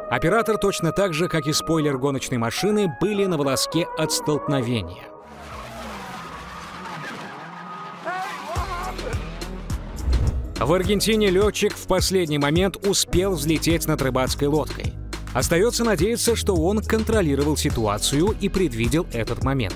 Оператор точно так же, как и спойлер гоночной машины, были на волоске от столкновения. В Аргентине летчик в последний момент успел взлететь над рыбацкой лодкой. Остается надеяться, что он контролировал ситуацию и предвидел этот момент.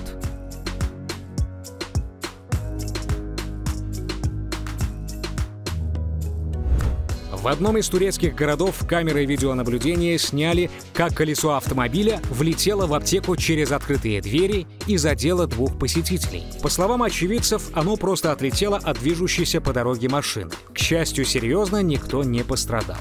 В одном из турецких городов камеры видеонаблюдения сняли, как колесо автомобиля влетело в аптеку через открытые двери и задело 2 посетителей. По словам очевидцев, оно просто отлетело от движущейся по дороге машины. К счастью, серьезно никто не пострадал.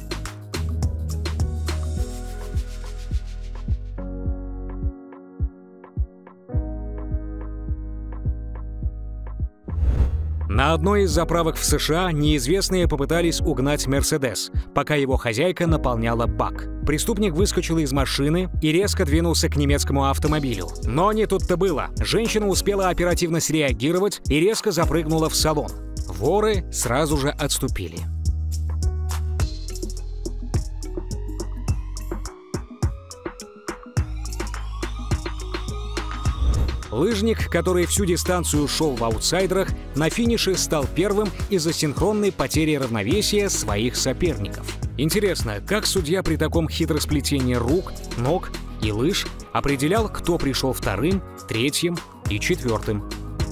На одной из заправок в США неизвестные попытались угнать «Мерседес», пока его хозяйка наполняла бак. Преступник выскочил из машины и резко двинулся к немецкому автомобилю. Но не тут-то было. Женщина успела оперативно среагировать и резко запрыгнула в салон. Воры сразу же отступили. Лыжник, который всю дистанцию шел в аутсайдерах, на финише стал первым из-за синхронной потери равновесия своих соперников. Интересно, как судья при таком хитросплетении рук, ног и лыж определял, кто пришел вторым, третьим и четвертым?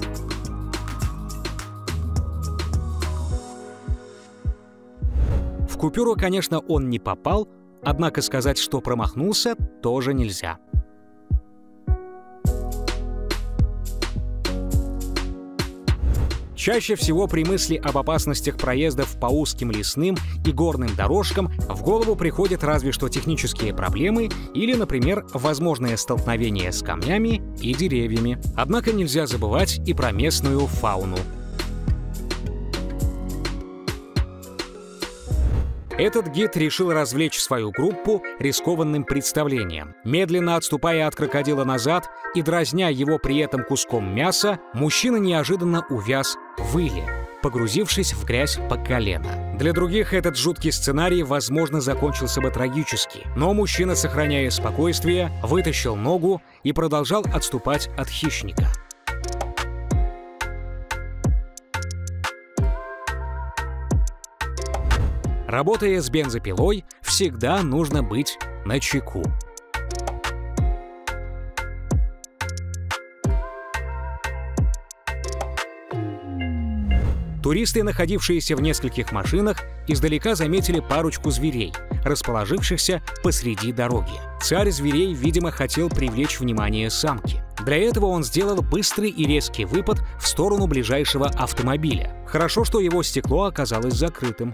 В купюру, конечно, он не попал, однако сказать, что промахнулся, тоже нельзя. Чаще всего при мысли об опасностях проездов по узким лесным и горным дорожкам в голову приходят разве что технические проблемы или, например, возможное столкновение с камнями и деревьями. Однако нельзя забывать и про местную фауну. Этот гид решил развлечь свою группу рискованным представлением. Медленно отступая от крокодила назад и дразня его при этом куском мяса, мужчина неожиданно увяз в иле, погрузившись в грязь по колено. Для других этот жуткий сценарий, возможно, закончился бы трагически. Но мужчина, сохраняя спокойствие, вытащил ногу и продолжал отступать от хищника. Работая с бензопилой, всегда нужно быть начеку. Туристы, находившиеся в нескольких машинах, издалека заметили парочку зверей, расположившихся посреди дороги. Царь зверей, видимо, хотел привлечь внимание самки. Для этого он сделал быстрый и резкий выпад в сторону ближайшего автомобиля. Хорошо, что его стекло оказалось закрытым.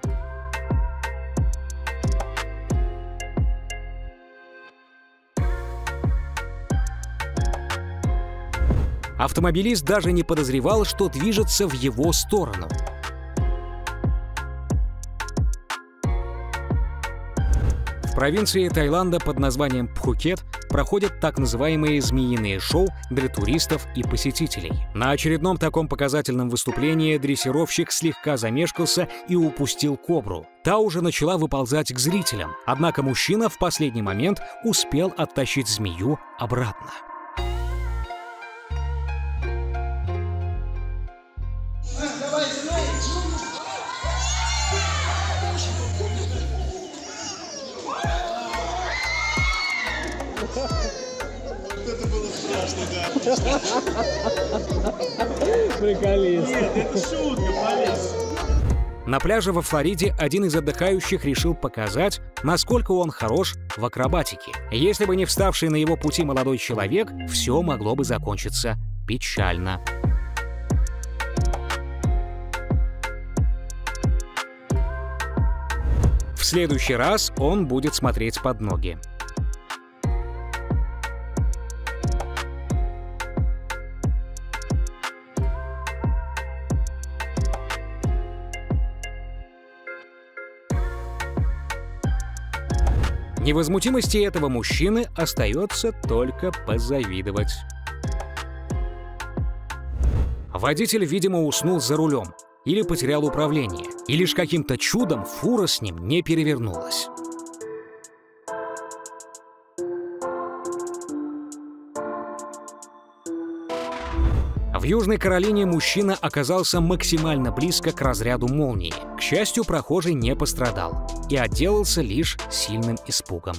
Автомобилист даже не подозревал, что движется в его сторону. В провинции Таиланда под названием Пхукет проходят так называемые змеиные шоу для туристов и посетителей. На очередном таком показательном выступлении дрессировщик слегка замешкался и упустил кобру. Та уже начала выползать к зрителям, однако мужчина в последний момент успел оттащить змею обратно. Это было страшно, да. Приколист. Нет, это шутка, полез. На пляже во Флориде один из отдыхающих решил показать, насколько он хорош в акробатике. Если бы не вставший на его пути молодой человек, все могло бы закончиться печально. В следующий раз он будет смотреть под ноги. Невозмутимости этого мужчины остается только позавидовать. Водитель, видимо, уснул за рулем или потерял управление, и лишь каким-то чудом фура с ним не перевернулась. Южной Каролине мужчина оказался максимально близко к разряду молнии. К счастью, прохожий не пострадал и отделался лишь сильным испугом.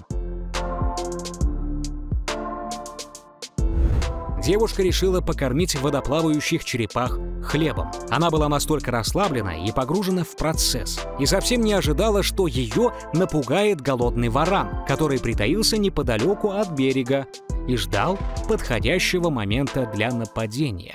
Девушка решила покормить водоплавающих черепах хлебом. Она была настолько расслаблена и погружена в процесс, и совсем не ожидала, что ее напугает голодный варан, который притаился неподалеку от берега и ждал подходящего момента для нападения.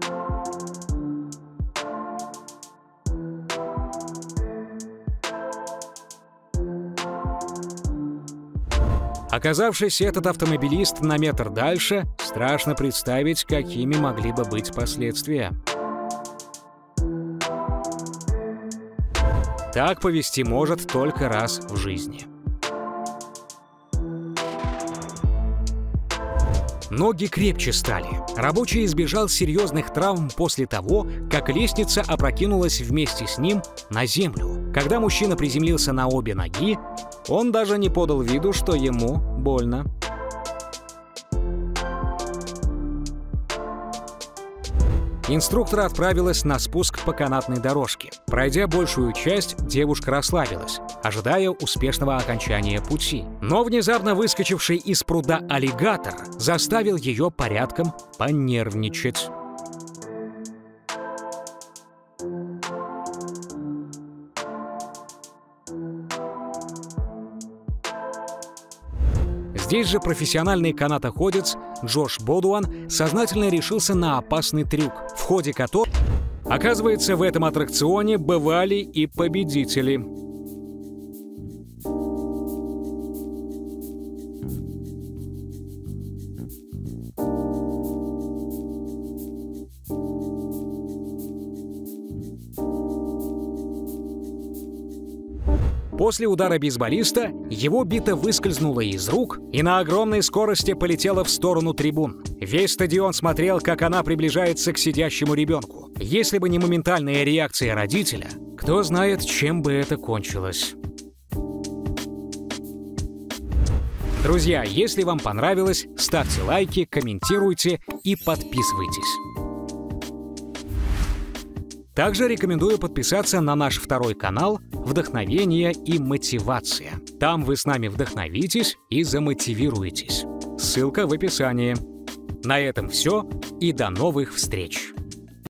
Оказавшись этот автомобилист на метр дальше, страшно представить, какими могли бы быть последствия. Так повести может только раз в жизни. Ноги крепче стали. Рабочий избежал серьезных травм после того, как лестница опрокинулась вместе с ним на землю. Когда мужчина приземлился на обе ноги, он даже не подал виду, что ему больно. Инструктор отправилась на спуск по канатной дорожке. Пройдя большую часть, девушка расслабилась, ожидая успешного окончания пути. Но внезапно выскочивший из пруда аллигатор заставил ее порядком понервничать. Здесь же профессиональный канатоходец Джош Бодуан сознательно решился на опасный трюк, в ходе которого, оказывается, в этом аттракционе бывали и победители. После удара бейсболиста его бита выскользнула из рук и на огромной скорости полетела в сторону трибун. Весь стадион смотрел, как она приближается к сидящему ребенку. Если бы не моментальная реакция родителя, кто знает, чем бы это кончилось. Друзья, если вам понравилось, ставьте лайки, комментируйте и подписывайтесь. Также рекомендую подписаться на наш второй канал «Вдохновение и мотивация». Там вы с нами вдохновитесь и замотивируетесь. Ссылка в описании. На этом все и до новых встреч!